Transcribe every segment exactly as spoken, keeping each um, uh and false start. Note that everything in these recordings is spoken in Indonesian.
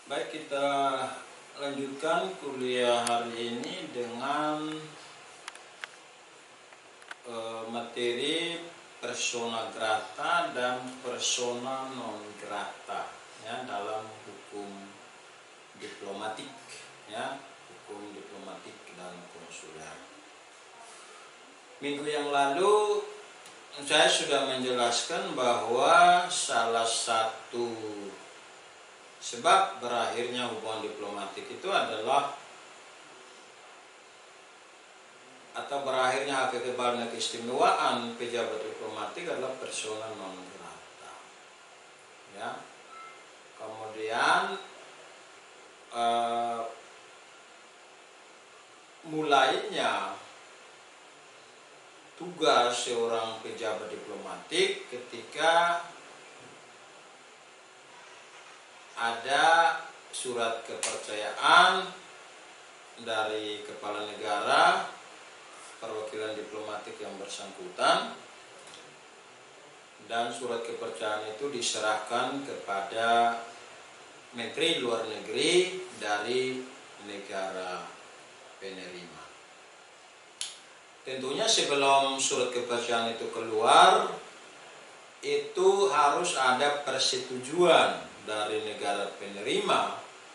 Baik, kita lanjutkan kuliah hari ini dengan e, materi persona grata dan persona non grata ya, dalam hukum diplomatik ya, hukum diplomatik dan konsuler. Minggu yang lalu saya sudah menjelaskan bahwa salah satu sebab berakhirnya hubungan diplomatik itu adalah atau berakhirnya hak kekebalan dan keistimewaan pejabat diplomatik adalah persona non grata. Ya. Kemudian eh, mulainya tugas seorang pejabat diplomatik ketika ada surat kepercayaan dari kepala negara, perwakilan diplomatik yang bersangkutan, dan surat kepercayaan itu diserahkan kepada Menteri Luar Negeri dari negara penerima. Tentunya sebelum surat kepercayaan itu keluar, itu harus ada persetujuan dari negara penerima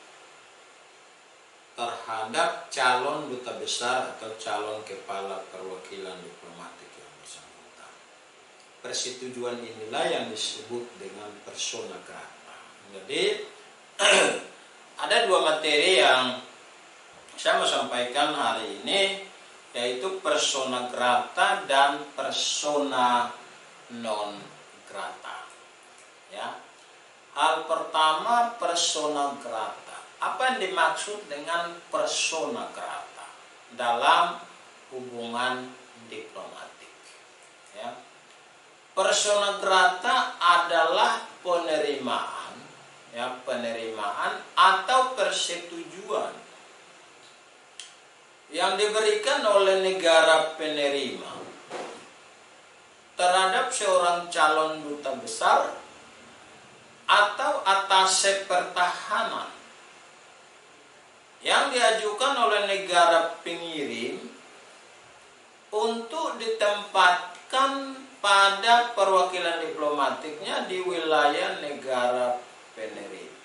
terhadap calon duta besar atau calon kepala perwakilan diplomatik yang bersangkutan. Persetujuan inilah yang disebut dengan persona grata. Jadi ada dua materi yang saya mau sampaikan hari ini, yaitu persona grata dan persona non grata. Ya. Hal pertama, persona grata. Apa yang dimaksud dengan persona grata dalam hubungan diplomatik? Ya. Persona grata adalah penerimaan, ya, penerimaan atau persetujuan yang diberikan oleh negara penerima terhadap seorang calon duta besar atau atase pertahanan yang diajukan oleh negara pengirim untuk ditempatkan pada perwakilan diplomatiknya di wilayah negara penerima.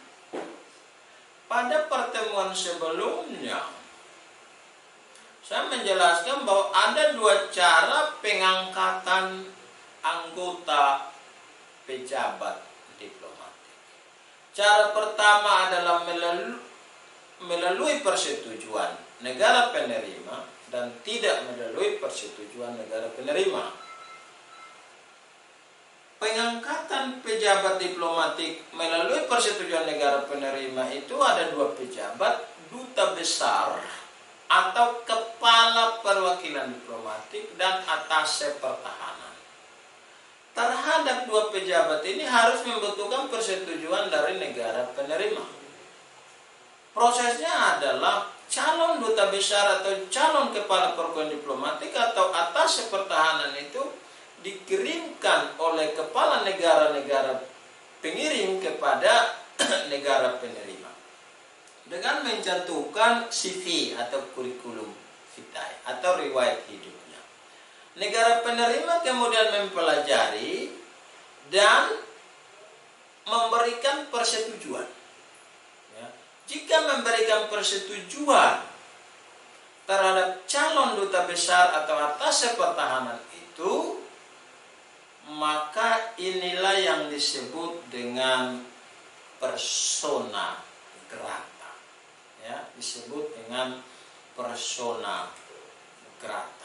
Pada pertemuan sebelumnya, saya menjelaskan bahwa ada dua cara pengangkatan anggota pejabat diplomatik. Cara pertama adalah melalui, melalui persetujuan negara penerima dan tidak melalui persetujuan negara penerima. Pengangkatan pejabat diplomatik melalui persetujuan negara penerima itu ada dua pejabat, duta besar atau kepala perwakilan diplomatik dan atase pertahanan. Terhadap dua pejabat ini harus membutuhkan persetujuan dari negara penerima. Prosesnya adalah calon duta besar atau calon kepala perwakilan diplomatik atau atase pertahanan itu dikirimkan oleh kepala negara-negara pengirim kepada negara penerima dengan mencantumkan C V atau kurikulum vitae atau riwayat hidup. Negara penerima kemudian mempelajari dan memberikan persetujuan. Ya. Jika memberikan persetujuan terhadap calon duta besar atau atase pertahanan itu, maka inilah yang disebut dengan persona grata. Ya, disebut dengan persona grata.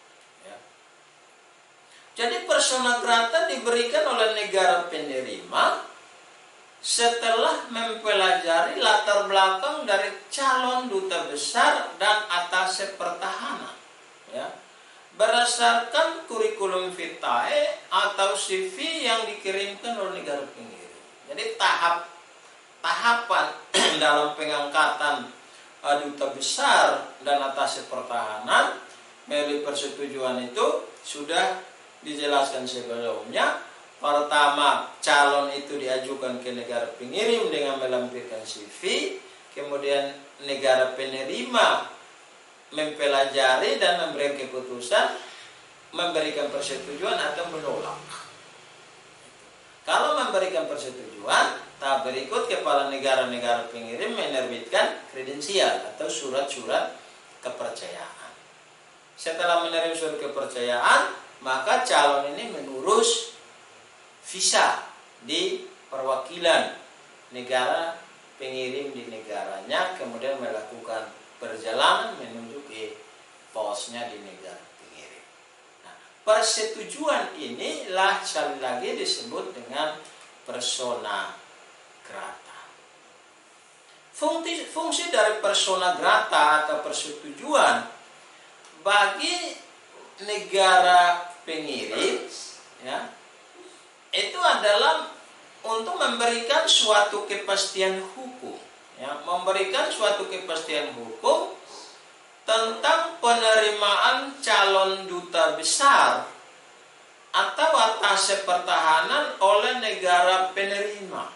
Jadi persona grata diberikan oleh negara penerima setelah mempelajari latar belakang dari calon duta besar dan atase pertahanan, ya, berdasarkan kurikulum vitae atau C V yang dikirimkan oleh negara pengirim. Jadi tahap tahapan dalam pengangkatan duta besar dan atase pertahanan melalui persetujuan itu sudah dijelaskan sebelumnya. Pertama, calon itu diajukan ke negara pengirim dengan melampirkan C V, kemudian negara penerima mempelajari dan memberikan keputusan, memberikan persetujuan atau menolak. Kalau memberikan persetujuan, tahap berikut kepala negara-negara pengirim menerbitkan kredensial atau surat-surat kepercayaan. Setelah menerima surat kepercayaan, maka calon ini mengurus visa di perwakilan negara pengirim di negaranya, kemudian melakukan perjalanan menuju ke posnya di negara pengirim. Nah, persetujuan inilah sekali lagi disebut dengan persona grata. Fungsi, fungsi dari persona grata atau persetujuan bagi negara pengirim, ya, itu adalah untuk memberikan suatu kepastian hukum, ya, memberikan suatu kepastian hukum tentang penerimaan calon duta besar atau atas pertahanan oleh negara penerima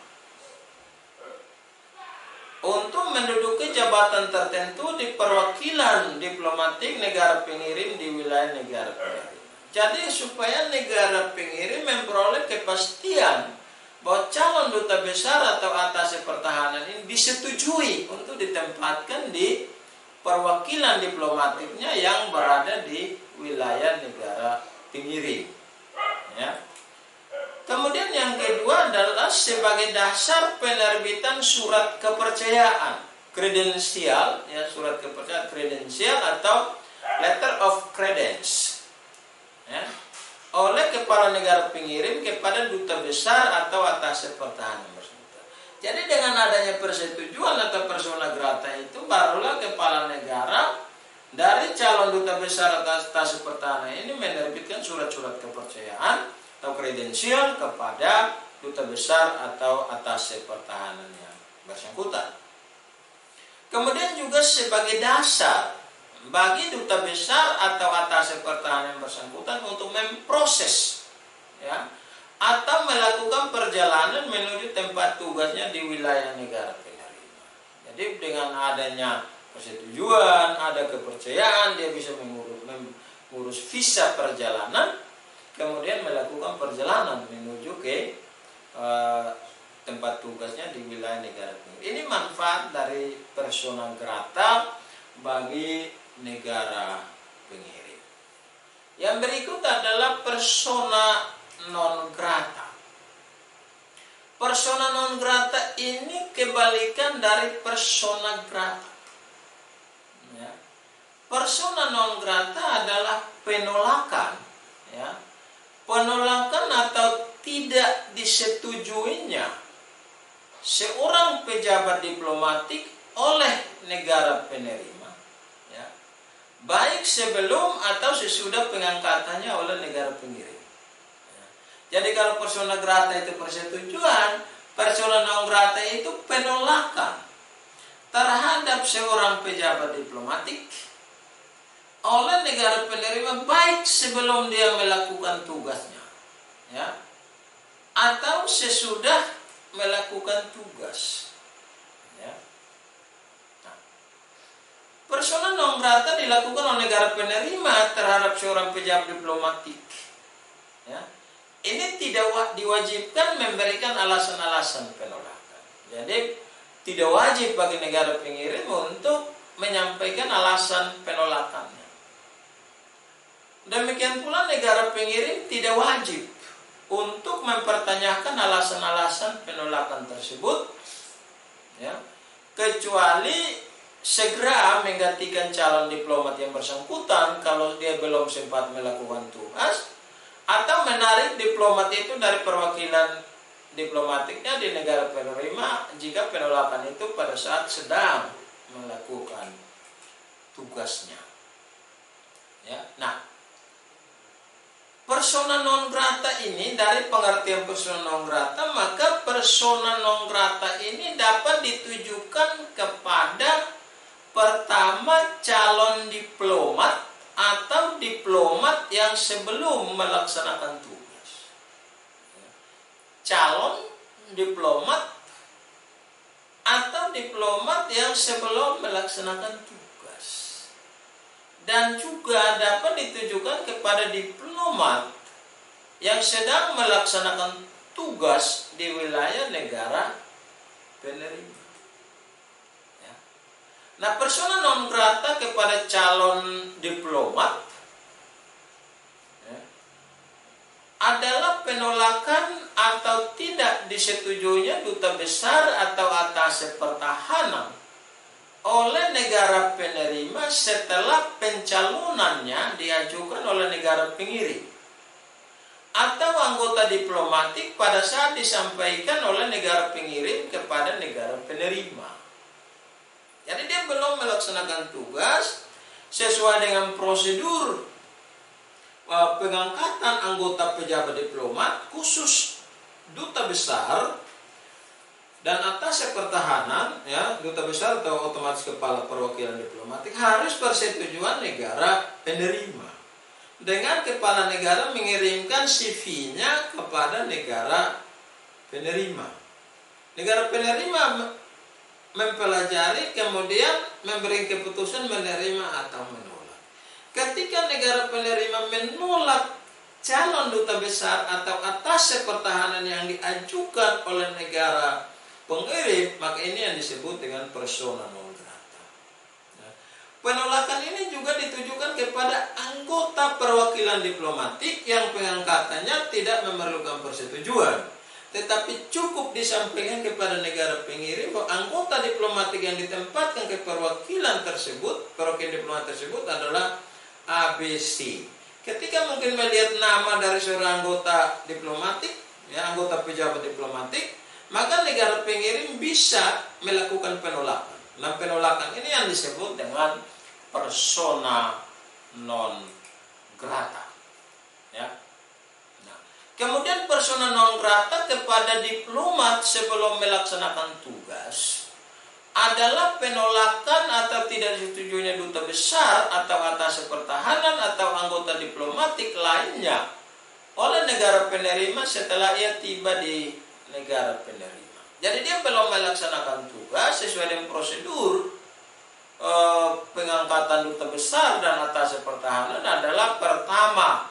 untuk menduduki jabatan tertentu di perwakilan diplomatik negara pengirim di wilayah negara pengirim. Jadi supaya negara pengirim memperoleh kepastian bahwa calon duta besar atau atas pertahanan ini disetujui untuk ditempatkan di perwakilan diplomatiknya yang berada di wilayah negara pengirim. Ya. Kemudian yang kedua adalah sebagai dasar penerbitan surat kepercayaan, kredensial, ya, surat kepercayaan kredensial atau letter of credence. Ya, oleh kepala negara pengirim kepada duta besar atau atas pertahanan bersangkutan. Jadi dengan adanya persetujuan atau persona grata itu, barulah kepala negara dari calon duta besar atau atas pertahanan ini menerbitkan surat-surat kepercayaan atau kredensial kepada duta besar atau atas pertahanan yang bersangkutan. Kemudian juga sebagai dasar bagi duta besar atau atas pertahanan bersangkutan untuk memproses, ya, atau melakukan perjalanan menuju tempat tugasnya di wilayah negara penerima. Jadi dengan adanya persetujuan, ada kepercayaan, dia bisa mengurus, mengurus visa perjalanan, kemudian melakukan perjalanan menuju ke uh, tempat tugasnya di wilayah negara pengirim. Ini manfaat dari persona grata bagi negara pengirim. Yang berikut adalah persona non grata. Persona non grata ini kebalikan dari persona grata. Ya. Persona non grata adalah penolakan, ya, penolakan atau tidak disetujuinya seorang pejabat diplomatik oleh negara penerima, baik sebelum atau sesudah pengangkatannya oleh negara pengirim. Jadi kalau persona grata itu persetujuan, persona non grata itu penolakan terhadap seorang pejabat diplomatik oleh negara penerima baik sebelum dia melakukan tugasnya, ya, atau sesudah melakukan tugas. Ya. Persona non grata dilakukan oleh negara penerima terhadap seorang pejabat diplomatik. Ya. Ini tidak diwajibkan memberikan alasan-alasan penolakan. Jadi tidak wajib bagi negara pengirim untuk menyampaikan alasan penolakannya. Demikian pula negara pengirim tidak wajib untuk mempertanyakan alasan-alasan penolakan tersebut, ya, kecuali segera menggantikan calon diplomat yang bersangkutan kalau dia belum sempat melakukan tugas, atau menarik diplomat itu dari perwakilan diplomatiknya di negara penerima jika penolakan itu pada saat sedang melakukan tugasnya. Ya, nah, persona non grata ini dari pengertian persona non grata, maka persona non grata ini dapat ditujukan kepada pertama calon diplomat atau diplomat yang sebelum melaksanakan tugas. calon diplomat atau diplomat yang sebelum melaksanakan tugas. Dan juga dapat ditujukan kepada diplomat yang sedang melaksanakan tugas di wilayah negara penerima. Ya. Nah, persona non grata kepada calon diplomat ya, adalah penolakan atau tidak disetujuinya duta besar atau atas pertahanan oleh negara penerima setelah pencalonannya diajukan oleh negara pengirim, atau anggota diplomatik pada saat disampaikan oleh negara pengirim kepada negara penerima. Jadi dia belum melaksanakan tugas sesuai dengan prosedur pengangkatan anggota pejabat diplomat khusus duta besar dan atas pertahanan, ya, duta besar atau otomatis kepala perwakilan diplomatik harus persetujuan negara penerima. Dengan kepala negara mengirimkan C V-nya kepada negara penerima. Negara penerima mempelajari, kemudian memberi keputusan menerima atau menolak. Ketika negara penerima menolak calon duta besar atau atas pertahanan yang diajukan oleh negara pengirim, maka ini yang disebut dengan persona non grata. Nah, penolakan ini juga ditujukan kepada anggota perwakilan diplomatik yang pengangkatannya tidak memerlukan persetujuan, tetapi cukup disampaikan kepada negara pengirim bahwa anggota diplomatik yang ditempatkan ke perwakilan tersebut, perwakilan diplomatik tersebut adalah A B C. Ketika mungkin melihat nama dari seorang anggota diplomatik, ya, anggota pejabat diplomatik, maka negara pengirim bisa melakukan penolakan. Nah, penolakan ini yang disebut dengan persona non grata. Ya. Nah, kemudian persona non grata kepada diplomat sebelum melaksanakan tugas adalah penolakan atau tidak disetujuinya duta besar atau atas pertahanan atau anggota diplomatik lainnya oleh negara penerima setelah ia tiba di negara penerima. Jadi dia belum melaksanakan tugas sesuai dengan prosedur eh, pengangkatan duta besar dan atas pertahanan adalah pertama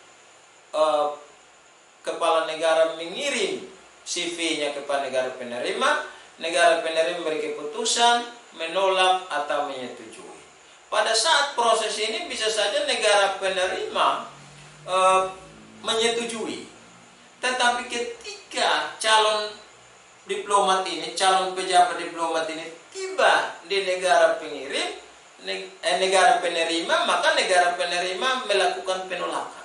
eh, kepala negara mengirim C V-nya kepada negara penerima. Negara penerima memberi keputusan, menolak atau menyetujui. Pada saat proses ini bisa saja negara penerima e, menyetujui. Tetapi ketika calon diplomat ini, calon pejabat diplomat ini tiba di negara pengirim, eh, negara penerima, maka negara penerima melakukan penolakan.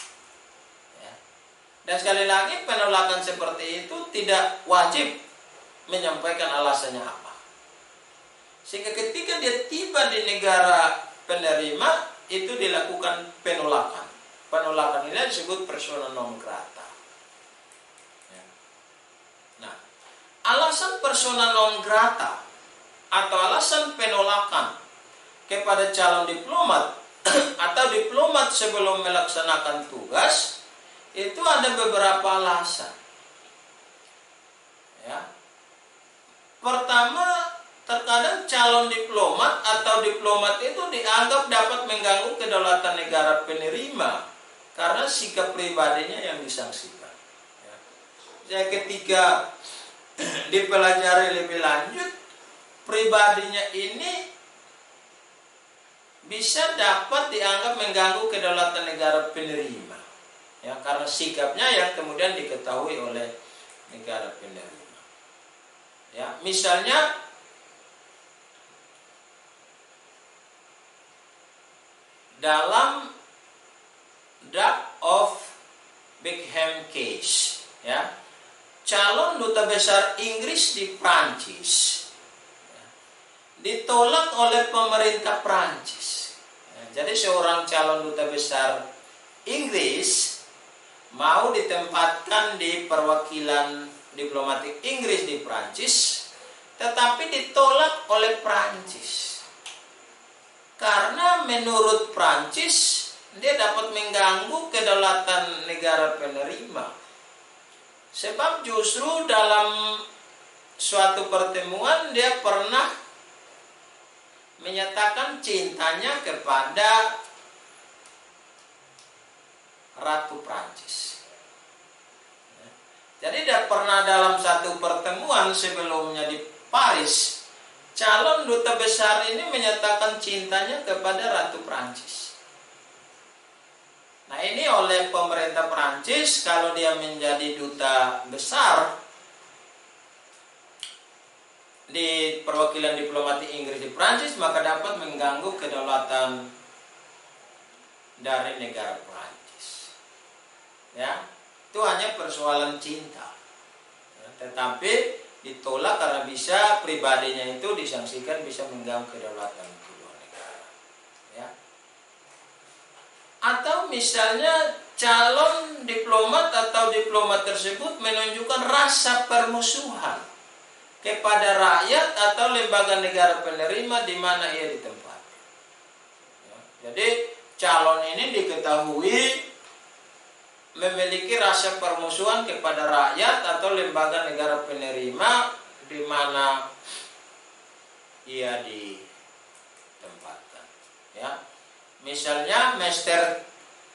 Ya. Dan sekali lagi penolakan seperti itu tidak wajib menyampaikan alasannya apa. Sehingga ketika dia tiba di negara penerima itu dilakukan penolakan. Penolakan ini disebut persona non grata. Ya. Nah, alasan persona non grata atau alasan penolakan kepada calon diplomat atau diplomat sebelum melaksanakan tugas itu ada beberapa alasan. Ya. Pertama, terkadang calon diplomat atau diplomat itu dianggap dapat mengganggu kedaulatan negara penerima karena sikap pribadinya yang disangsikan. Ya. Jadi ketika dipelajari lebih lanjut, pribadinya ini bisa dapat dianggap mengganggu kedaulatan negara penerima. Ya, karena sikapnya yang kemudian diketahui oleh negara penerima. Ya, misalnya dalam Duke of Buckingham case, ya, calon duta besar Inggris di Prancis ya, ditolak oleh pemerintah Prancis. Ya, jadi seorang calon duta besar Inggris mau ditempatkan di perwakilan diplomatik Inggris di Prancis, tetapi ditolak oleh Prancis karena menurut Prancis dia dapat mengganggu kedaulatan negara penerima. Sebab justru dalam suatu pertemuan dia pernah menyatakan cintanya kepada Ratu Prancis. Jadi dia pernah dalam satu pertemuan sebelumnya di Paris, calon duta besar ini menyatakan cintanya kepada Ratu Prancis. Nah, ini oleh pemerintah Prancis, kalau dia menjadi duta besar di perwakilan diplomatik Inggris di Prancis, maka dapat mengganggu kedaulatan dari negara Prancis. Ya, itu hanya persoalan cinta. Ya, tetapi ditolak karena bisa pribadinya itu disangsikan bisa mengganggu kedaulatan kedua negara. Ya. Atau misalnya calon diplomat atau diplomat tersebut menunjukkan rasa permusuhan kepada rakyat atau lembaga negara penerima di mana ia ditempati. Ya, jadi calon ini diketahui memiliki rasa permusuhan kepada rakyat atau lembaga negara penerima di mana ia ditempatkan. Ya, misalnya Mister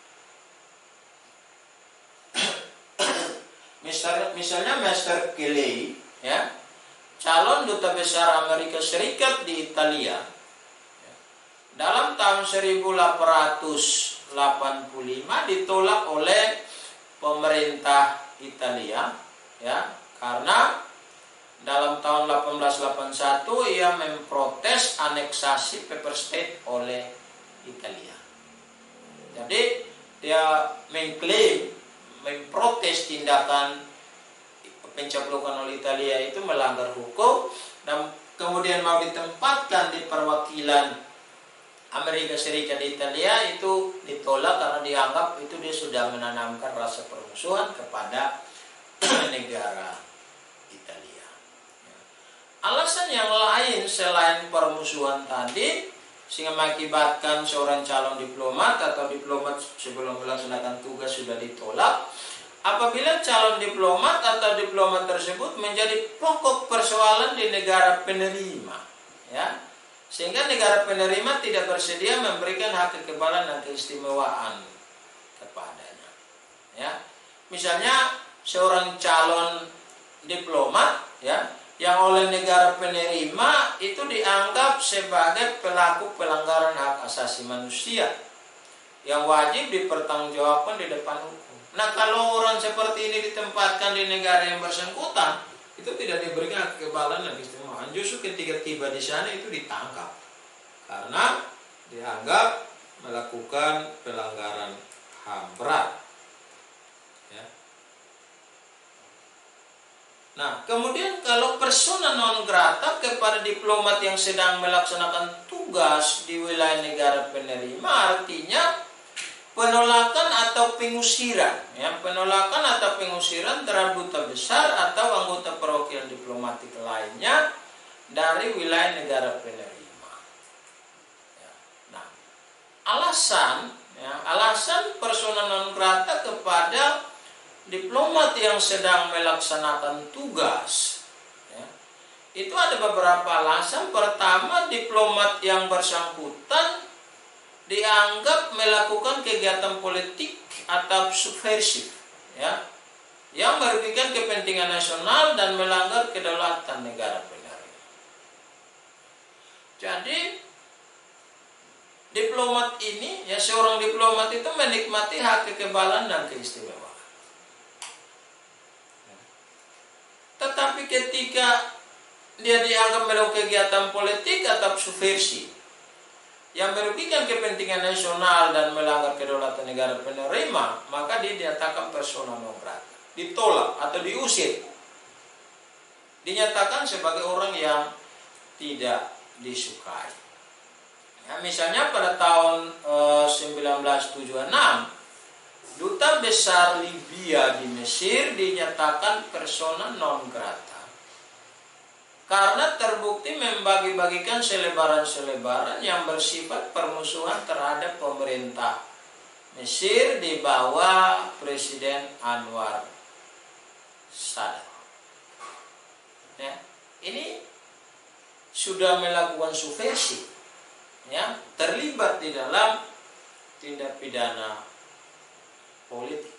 misalnya, misalnya Mister Kelly, ya, calon duta besar Amerika Serikat di Italia, dalam tahun seribu delapan ratus delapan puluh lima ditolak oleh pemerintah Italia, ya, karena dalam tahun delapan belas delapan puluh satu ia memprotes aneksasi Papal State oleh Italia. Jadi dia mengklaim memprotes tindakan pencaplokan oleh Italia itu melanggar hukum, dan kemudian mau ditempatkan di perwakilan Amerika Serikat di Italia, itu ditolak karena dianggap itu dia sudah menanamkan rasa permusuhan kepada negara Italia. Alasan yang lain selain permusuhan tadi sehingga mengakibatkan seorang calon diplomat atau diplomat sebelum melaksanakan tugas sudah ditolak, apabila calon diplomat atau diplomat tersebut menjadi pokok persoalan di negara penerima, ya, sehingga negara penerima tidak bersedia memberikan hak kekebalan dan keistimewaan kepadanya. Ya, misalnya seorang calon diplomat, ya, yang oleh negara penerima itu dianggap sebagai pelaku pelanggaran hak asasi manusia yang wajib dipertanggungjawabkan di depan hukum. Nah, kalau orang seperti ini ditempatkan di negara yang bersangkutan, itu tidak diberikan kekebalan dan keistimewaan. Justru ketika tiba di sana itu ditangkap karena dianggap melakukan pelanggaran H A M berat. Ya. Nah, kemudian kalau persona non grata kepada diplomat yang sedang melaksanakan tugas di wilayah negara penerima, artinya penolakan atau pengusiran, ya, penolakan atau pengusiran terhadap duta besar atau anggota perwakilan diplomatik lainnya dari wilayah negara penerima. Ya. Nah, alasan, ya, alasan persona non grata kepada diplomat yang sedang melaksanakan tugas, ya, itu ada beberapa alasan. Pertama, diplomat yang bersangkutan dianggap melakukan kegiatan politik atau subversif, ya, yang merugikan kepentingan nasional dan melanggar kedaulatan negara penerima. Jadi diplomat ini, ya, seorang diplomat itu menikmati hak kekebalan dan keistimewaan. Tetapi ketika dia dianggap melakukan kegiatan politik atau subversi yang merugikan kepentingan nasional dan melanggar kedaulatan negara penerima, maka dia dinyatakan persona non grata, ditolak atau diusir, dinyatakan sebagai orang yang tidak disukai. Ya, misalnya pada tahun eh, seribu sembilan ratus tujuh puluh enam, duta besar Libya di Mesir dinyatakan persona non grata karena terbukti membagi-bagikan selebaran-selebaran yang bersifat permusuhan terhadap pemerintah Mesir di bawah Presiden Anwar sadar. Ya, ini sudah melakukan subversi, ya, terlibat di dalam tindak pidana politik.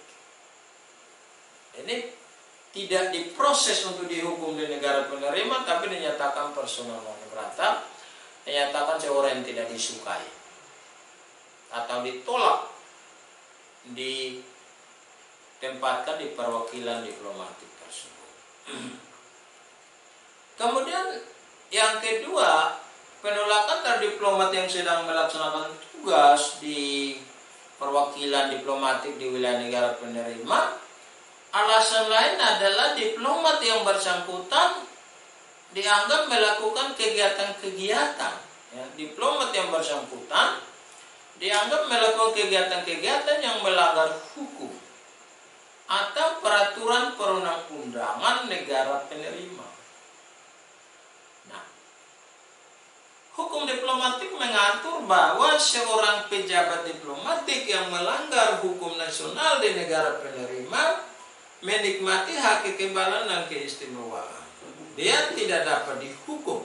Ini tidak diproses untuk dihukum di negara penerima, tapi dinyatakan persona non grata, dinyatakan seorang yang tidak disukai atau ditolak ditempatkan di perwakilan diplomatik tersebut. Kemudian yang kedua, penolakan terhadap diplomat yang sedang melaksanakan tugas di perwakilan diplomatik di wilayah negara penerima. Alasan lain adalah diplomat yang bersangkutan dianggap melakukan kegiatan-kegiatan. Ya, diplomat yang bersangkutan dianggap melakukan kegiatan-kegiatan yang melanggar hukum atau peraturan perundang-undangan negara penerima. Nah, hukum diplomatik mengatur bahwa seorang pejabat diplomatik yang melanggar hukum nasional di negara penerima menikmati hak kekebalan dan keistimewaan. Dia tidak dapat dihukum,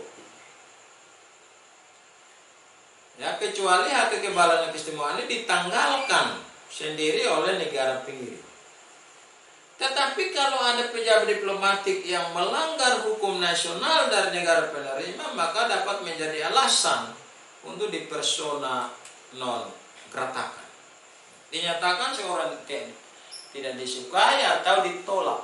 ya, kecuali hak kekebalan dan keistimewaan ini ditanggalkan sendiri oleh negara pengirim. Tetapi kalau ada pejabat diplomatik yang melanggar hukum nasional dari negara penerima, maka dapat menjadi alasan untuk dipersona non gratakan. Dinyatakan seorang tidak disukai atau ditolak,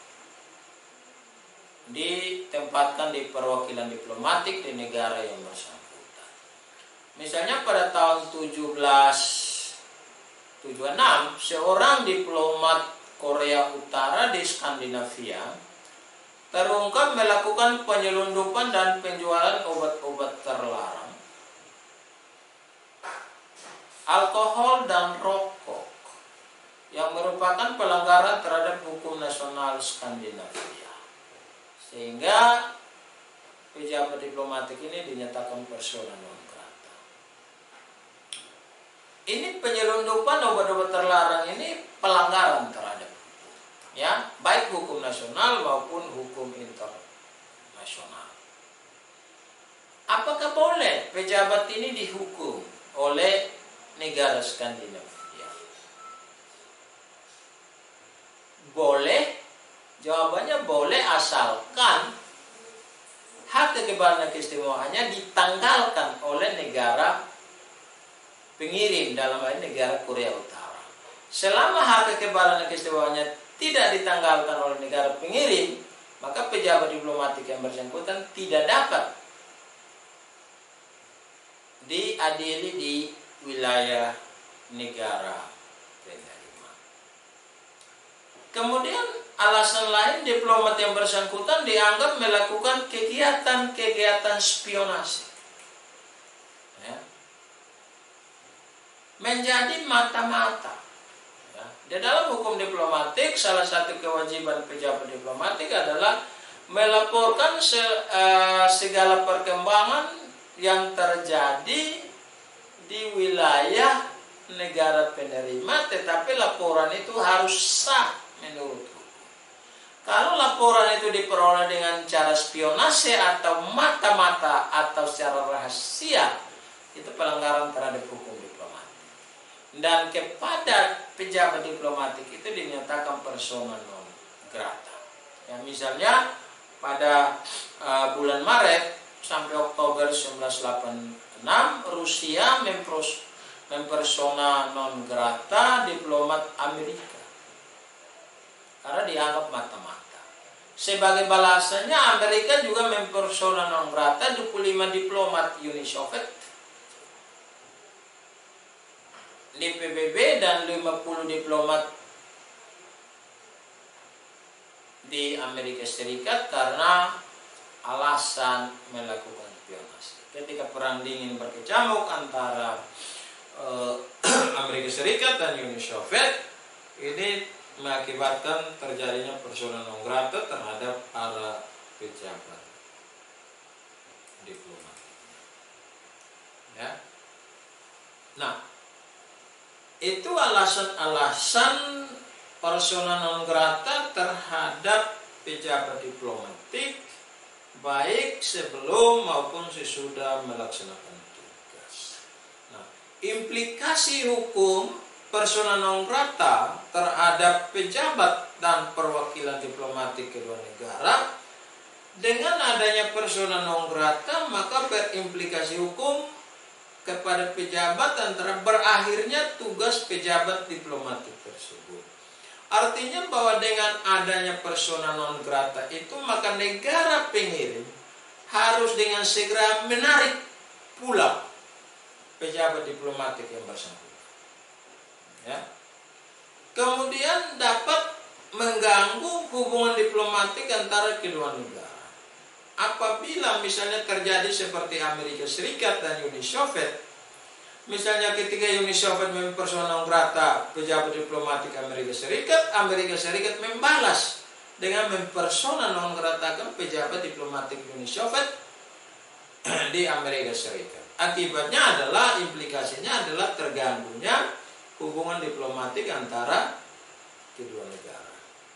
ditempatkan di perwakilan diplomatik di negara yang bersangkutan. Misalnya pada tahun tujuh belas tujuh puluh enam, seorang diplomat Korea Utara di Skandinavia terungkap melakukan penyelundupan dan penjualan obat-obat terlarang, alkohol dan rokok yang merupakan pelanggaran terhadap hukum nasional Skandinavia. Sehingga pejabat diplomatik ini dinyatakan persona non grata. Ini penyelundupan obat-obat terlarang ini pelanggaran terhadap hukum, ya, baik hukum nasional maupun hukum internasional. Apakah boleh pejabat ini dihukum oleh negara Skandinavia? Boleh. Jawabannya boleh, asalkan hak kekebalan dan keistimewaannya ditanggalkan oleh negara pengirim, dalam hal ini negara Korea Utara. Selama hak kekebalan dan keistimewaannya tidak ditanggalkan oleh negara pengirim, maka pejabat diplomatik yang bersangkutan tidak dapat diadili di wilayah negara penerima. Kemudian alasan lain, diplomat yang bersangkutan dianggap melakukan kegiatan-kegiatan spionase, ya, menjadi mata-mata. Ya. Di dalam hukum diplomatik, salah satu kewajiban pejabat diplomatik adalah melaporkan se, uh, segala perkembangan yang terjadi di wilayah negara penerima, tetapi laporan itu harus sah menurut hukum. Kalau laporan itu diperoleh dengan cara spionase atau mata-mata atau secara rahasia, itu pelanggaran terhadap hukum diplomatik. Dan kepada pejabat diplomatik itu dinyatakan persona non grata. Ya, misalnya pada uh, bulan Maret sampai Oktober seribu sembilan ratus delapan puluh enam, Rusia mempros, mempersona non grata diplomat Amerika karena dianggap mata-mata. Sebagai balasannya, Amerika juga mempersona non grata dua puluh lima diplomat Uni Soviet di P B B dan lima puluh diplomat di Amerika Serikat karena alasan melakukan spionase. Ketika perang dingin berkecamuk antara uh, Amerika Serikat dan Uni Soviet, ini mengakibatkan terjadinya persona non grata terhadap para pejabat diplomat. Ya. Nah, itu alasan-alasan persona non grata terhadap pejabat diplomatik baik sebelum maupun sesudah melaksanakan tugas. Nah, implikasi hukum persona non grata terhadap pejabat dan perwakilan diplomatik kedua negara, dengan adanya persona non grata maka berimplikasi hukum kepada pejabat antara berakhirnya tugas pejabat diplomatik tersebut. Artinya bahwa dengan adanya persona non grata itu maka negara pengirim harus dengan segera menarik pulang pejabat diplomatik yang bersangkutan. Ya. Kemudian dapat mengganggu hubungan diplomatik antara kedua negara. Apabila misalnya terjadi seperti Amerika Serikat dan Uni Soviet, misalnya ketika Uni Soviet mempersona non grata pejabat diplomatik Amerika Serikat, Amerika Serikat membalas dengan mempersona non gratakan pejabat diplomatik Uni Soviet di Amerika Serikat. Akibatnya adalah, implikasinya adalah terganggunya hubungan diplomatik antara kedua negara.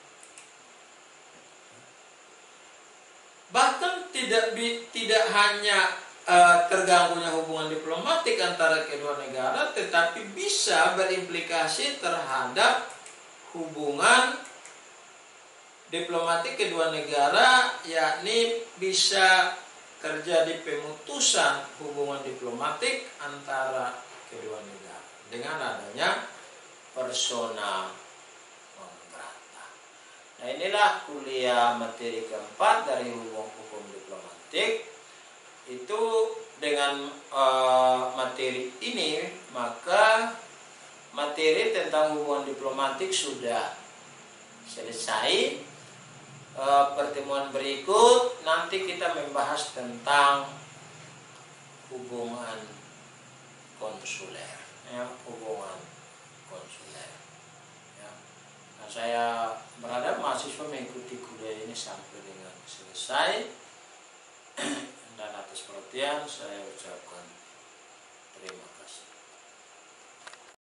Bahkan tidak tidak hanya uh, terganggunya hubungan diplomatik antara kedua negara, tetapi bisa berimplikasi terhadap hubungan diplomatik kedua negara, yakni bisa terjadi pemutusan hubungan diplomatik antara kedua negara dengan adanya persona. Nah, inilah kuliah materi keempat dari hukum hukum diplomatik. Itu dengan uh, materi ini maka materi tentang hubungan diplomatik sudah selesai. Uh, pertemuan berikut nanti kita membahas tentang hubungan konsuler, ya, hubungan konsuler. Ya. Nah, saya berharap mahasiswa mengikuti kuliah ini sampai dengan selesai.